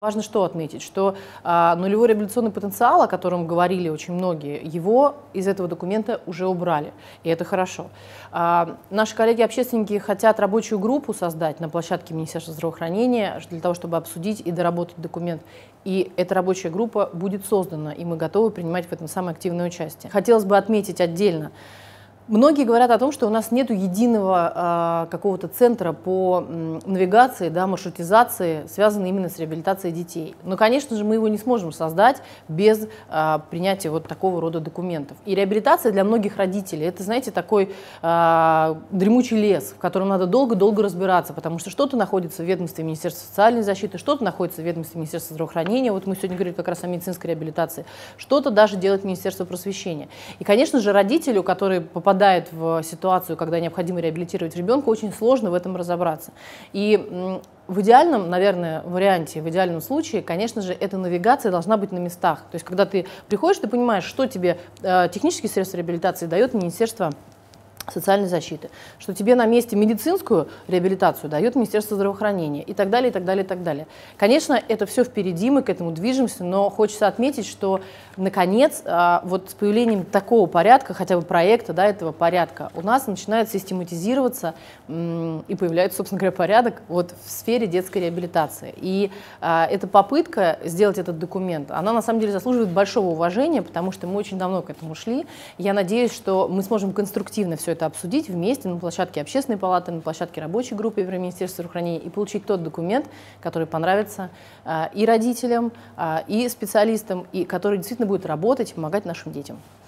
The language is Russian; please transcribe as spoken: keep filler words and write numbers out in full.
Важно что отметить, что а, нулевой реабилитационный потенциал, о котором говорили очень многие, его из этого документа уже убрали, и это хорошо. А, наши коллеги-общественники хотят рабочую группу создать на площадке Министерства здравоохранения для того, чтобы обсудить и доработать документ. И эта рабочая группа будет создана, и мы готовы принимать в этом самое активное участие. Хотелось бы отметить отдельно. Многие говорят о том, что у нас нет единого э, какого-то центра по м, навигации, да, маршрутизации, связанной именно с реабилитацией детей. Но, конечно же, мы его не сможем создать без э, принятия вот такого рода документов. И реабилитация для многих родителей – это, знаете, такой э, дремучий лес, в котором надо долго-долго разбираться, потому что что-то находится в ведомстве Министерства социальной защиты, что-то находится в ведомстве Министерства здравоохранения, вот мы сегодня говорили как раз о медицинской реабилитации, что-то даже делает Министерство просвещения. И, конечно же, родителю, который попадает попадает в ситуацию, когда необходимо реабилитировать ребенка, очень сложно в этом разобраться. И в идеальном, наверное, варианте, в идеальном случае, конечно же, эта навигация должна быть на местах. То есть, когда ты приходишь, ты понимаешь, что тебе э, технические средства реабилитации дает Министерство социальной защиты, что тебе на месте медицинскую реабилитацию дает Министерство здравоохранения и так далее, и так далее, и так далее. Конечно, это все впереди, мы к этому движемся, но хочется отметить, что, наконец, вот с появлением такого порядка, хотя бы проекта, да, этого порядка, у нас начинает систематизироваться и появляется, собственно говоря, порядок вот в сфере детской реабилитации. И а, эта попытка сделать этот документ, она на самом деле заслуживает большого уважения, потому что мы очень давно к этому шли. Я надеюсь, что мы сможем конструктивно все это обсудить вместе на площадке Общественной палаты, на площадке рабочей группы в Министерстве здравоохранения и получить тот документ, который понравится а, и родителям, а, и специалистам, и который действительно будет работать и помогать нашим детям.